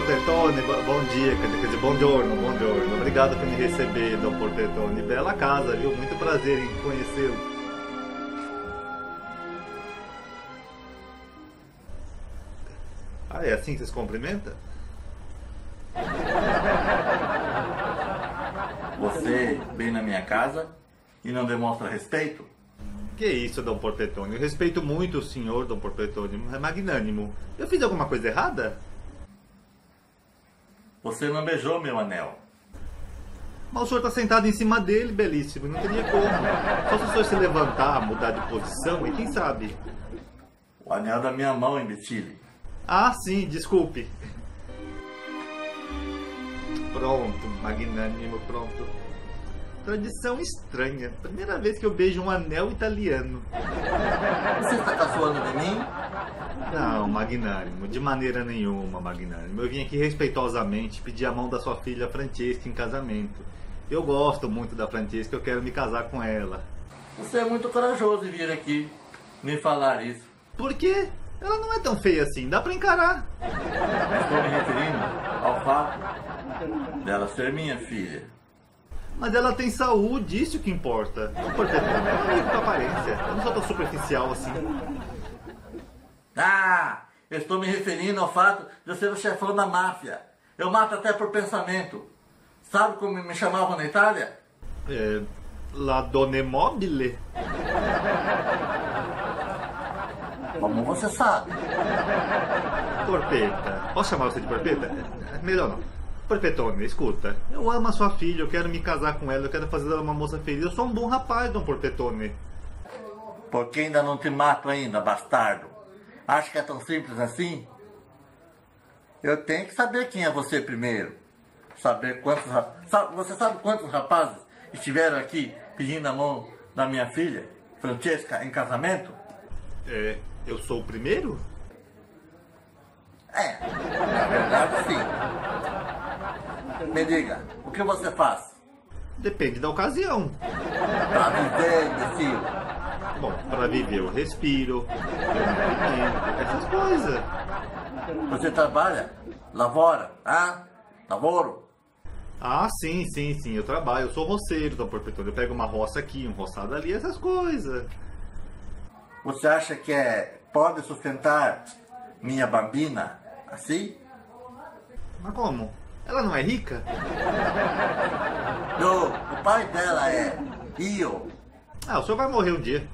Portetone, bom dia, quer dizer, buongiorno, buongiorno. Obrigado por me receber, Dom Portetone. Bela casa, viu? Muito prazer em conhecê-lo. Ah, é assim que vocês cumprimentam? Você vem na minha casa e não demonstra respeito? Que isso, Dom Portetone? Eu respeito muito o senhor, Dom Portetone. É magnânimo. Eu fiz alguma coisa errada? Você não beijou meu anel. Mas o senhor está sentado em cima dele, belíssimo. Não teria como. Só se o senhor se levantar, mudar de posição, e quem sabe? O anel da minha mão, imbecile. Ah, sim, desculpe. Pronto, magnânimo, pronto. Tradição estranha. Primeira vez que eu beijo um anel italiano. Você está caçoando de mim? Não, magnânimo, de maneira nenhuma, magnânimo. Eu vim aqui respeitosamente pedir a mão da sua filha Francesca em casamento. Eu gosto muito da Francesca, eu quero me casar com ela. Você é muito corajoso em vir aqui me falar isso. Por quê? Ela não é tão feia assim, dá pra encarar. Estou me referindo ao fato dela ser minha filha. Mas ela tem saúde, isso que importa. Não Portetone, eu não ligo pra aparência. Eu não sou tão superficial assim. Ah, eu estou me referindo ao fato de eu ser o chefão da máfia. Eu mato até por pensamento. Sabe como me chamavam na Itália? La Donna Mobile? Como você sabe? Porpeta. Posso chamar você de Porpeta? Melhor não. Porpetone, escuta. Eu amo a sua filha, eu quero me casar com ela, eu quero fazer dela uma moça feliz. Eu sou um bom rapaz, Dom Porpetone. Por que ainda não te mato ainda, bastardo? Acha que é tão simples assim? Eu tenho que saber quem é você primeiro. Saber quantos... Você sabe quantos rapazes estiveram aqui pedindo a mão da minha filha, Francesca, em casamento? Eu sou o primeiro? Na verdade, sim. Me diga, o que você faz? Depende da ocasião. Pra viver, imbecil. Bom, pra viver eu respiro, eu me alimento, essas coisas. Você trabalha? Lavora? Lavoro? Ah, sim, eu trabalho, eu sou roceiro, Dom Porpetone. Eu pego uma roça aqui, um roçado ali, essas coisas. Você acha que pode sustentar minha bambina assim? Mas como? Ela não é rica? Não, o pai dela é Io. Ah, o senhor vai morrer um dia.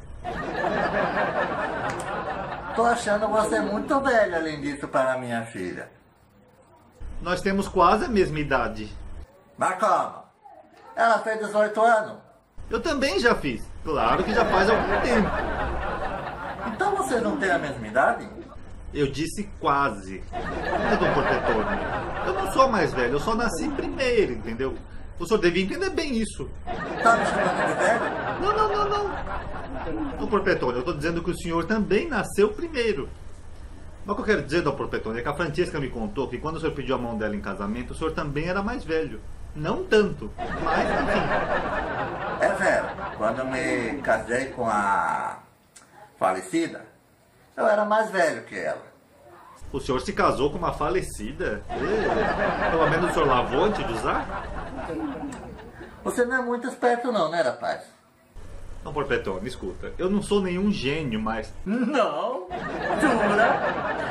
Tô achando você muito velho, além disso, para minha filha. Nós temos quase a mesma idade. Mas calma, ela fez 18 anos. Eu também já fiz. Claro que já faz algum tempo. Então você não tem a mesma idade? Eu disse quase. Mas, Dom Porpetone, eu não sou mais velho, eu só nasci primeiro, entendeu? O senhor devia entender bem isso. Tá me chamando de velho? Não. Dom Porpetone, eu tô dizendo que o senhor também nasceu primeiro. Mas o que eu quero dizer, Dom Porpetone, é que a Francesca me contou que quando o senhor pediu a mão dela em casamento, o senhor também era mais velho. Não tanto, mas enfim. É velho. Quando eu me casei com a falecida, eu era mais velho que ela. O senhor se casou com uma falecida? Pelo menos o senhor lavou antes de usar? Você não é muito esperto não, né, rapaz? Não, Porpetone, escuta. Eu não sou nenhum gênio, mas... Não? Jura?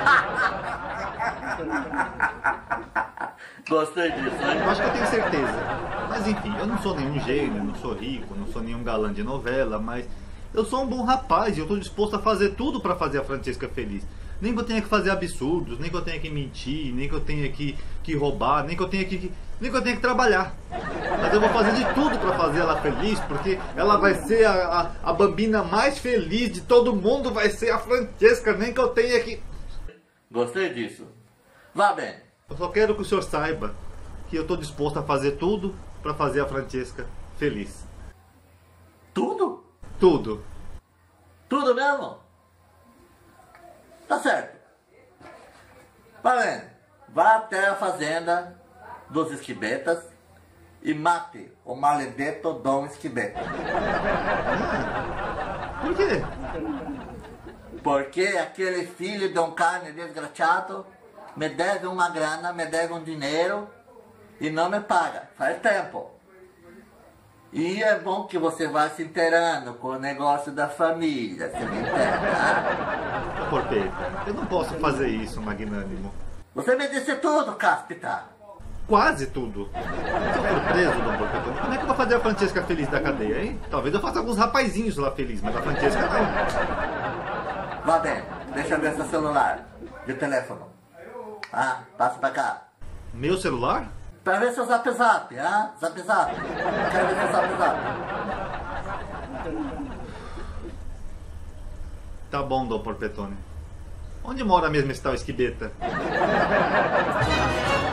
Gostei disso, hein? Eu acho que eu tenho certeza. Mas enfim, eu não sou nenhum gênio, não sou rico, não sou nenhum galã de novela, mas... eu sou um bom rapaz e eu estou disposto a fazer tudo para fazer a Francesca feliz. Nem que eu tenha que fazer absurdos, nem que eu tenha que mentir, nem que eu tenha que roubar, nem que eu tenha que trabalhar. Mas eu vou fazer de tudo para fazer ela feliz, porque ela vai ser a bambina mais feliz de todo mundo, vai ser a Francesca, nem que eu tenha que... Gostei disso. Vá bem. Eu só quero que o senhor saiba que eu estou disposto a fazer tudo para fazer a Francesca feliz. Tudo? Tudo. Tudo mesmo? Tá certo. Valendo. Vá até a fazenda dos Esquibetas e mate o maledeto Dom Esquibeta. Por quê? Porque aquele filho de um carne desgraçado me deve uma grana, me deve um dinheiro e não me paga. Faz tempo. E é bom que você vá se inteirando com o negócio da família, você me entende, né? Porpeta, eu não posso fazer isso, magnânimo. Você me disse tudo, Cáspita. Quase tudo. Se eu for preso, Dom Porpetone, como é que eu vou fazer a Francesca feliz da cadeia, hein? Talvez eu faça alguns rapazinhos lá felizes, mas a Francesca não. Vá bem, deixa eu ver seu celular e o telefone. Ah, passa pra cá. Meu celular? Pra ver seu zap zap, ah? Zap zap. Quero ver seu zap zap. Tá bom, Dom Porpetone. Onde mora mesmo esse tal Esquibeta?